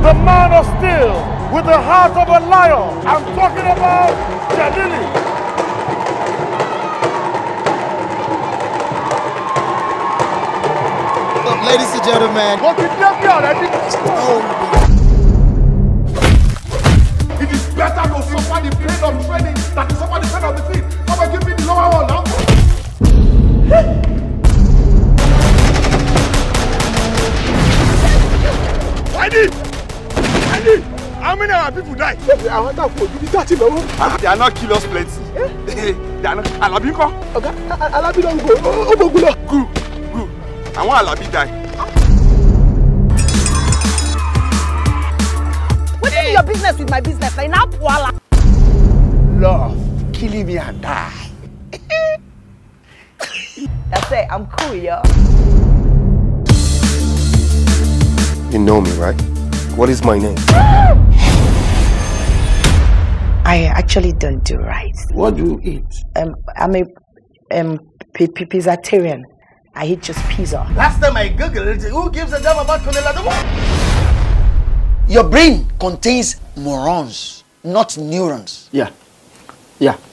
a man of steel with the heart of a lion. I'm talking about Jelili. Ladies and gentlemen, what did you get already? It is better to suffer the pain of training than to suffer the pain of defeat. Come on, give me the lower one now. I need. How many of our people die? I want to put you 30 level. They are not killers plenty. They are not. Alabi come. Okay, Alabi don't go. Good. I want Alabi die. What is your business with my business? Like now, voila. Love, killing me and die. That's it. I'm cool, yo. You know me, right? What is my name? I actually don't do rice. What do you eat? I'm a pizzatarian. I eat just pizza. Last time I googled, who gives a damn about Cornelia? Your brain contains neurons, not neurons. Yeah.